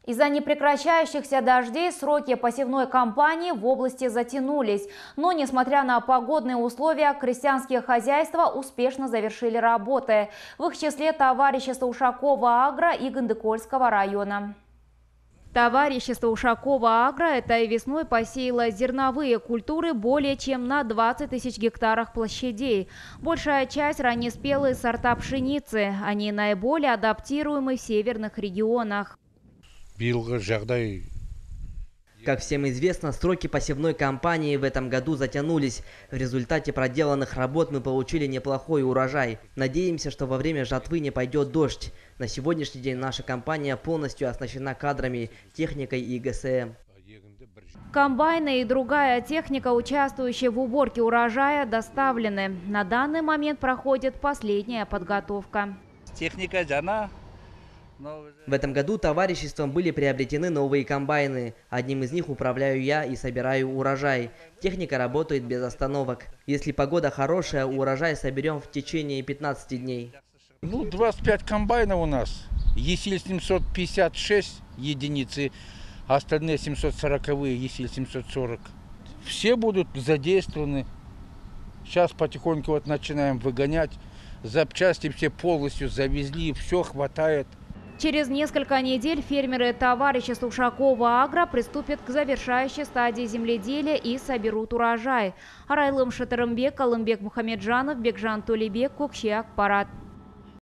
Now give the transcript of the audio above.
Из-за непрекращающихся дождей сроки посевной кампании в области затянулись. Но, несмотря на погодные условия, крестьянские хозяйства успешно завершили работы. В их числе товарищество Ушакова-Агро и Гандыкольского района. Товарищество Ушакова-Агро этой весной посеяло зерновые культуры более чем на 20 тысяч гектарах площадей. Большая часть раннеспелые сорта пшеницы. Они наиболее адаптируемы в северных регионах. Как всем известно, сроки посевной кампании в этом году затянулись. В результате проделанных работ мы получили неплохой урожай. Надеемся, что во время жатвы не пойдет дождь. На сегодняшний день наша компания полностью оснащена кадрами, техникой и ГСМ. Комбайны и другая техника, участвующая в уборке урожая, доставлены. На данный момент проходит последняя подготовка. Техника жана. В этом году товариществом были приобретены новые комбайны. Одним из них управляю я и собираю урожай. Техника работает без остановок. Если погода хорошая, урожай соберем в течение 15 дней. 25 комбайнов у нас. ЕСИЛ 756 единицы, остальные 740-е, ЕСИЛ 740. Все будут задействованы. Сейчас потихоньку вот начинаем выгонять. Запчасти все полностью завезли, все хватает. Через несколько недель фермеры товарищества Ушакова-Агро приступят к завершающей стадии земледелия и соберут урожай. Арайлым Шатырымбек, Алымбек Мухамеджанов, Бекжан Толибек, Кукши Акпарат.